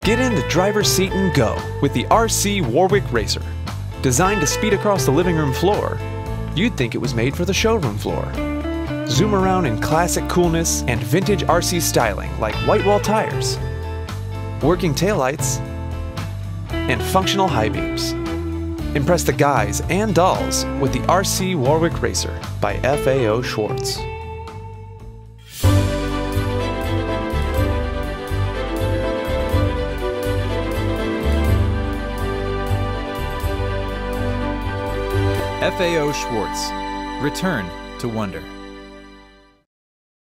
Get in the driver's seat and go with the RC Warwick Racer. Designed to speed across the living room floor, you'd think it was made for the showroom floor. Zoom around in classic coolness and vintage RC styling like white wall tires, working taillights, and functional high beams. Impress the guys and dolls with the RC Warwick Racer by FAO Schwarz. FAO Schwarz. Return to wonder.